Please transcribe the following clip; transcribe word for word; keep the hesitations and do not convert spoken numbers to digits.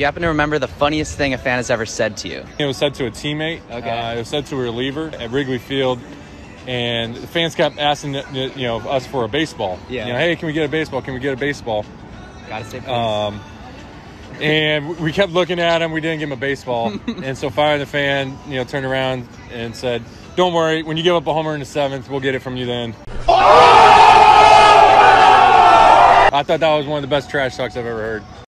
You happen to remember the funniest thing a fan has ever said to you? It was said to a teammate. Okay. Uh, it was said to a reliever at Wrigley Field, and the fans kept asking, you know, us for a baseball. Yeah. You know, hey, can we get a baseball? Can we get a baseball? Gotta say please. Um, and we kept looking at him. We didn't give him a baseball. And so finally the fan, you know, turned around and said, "Don't worry. When you give up a homer in the seventh, we'll get it from you then." I thought that was one of the best trash talks I've ever heard.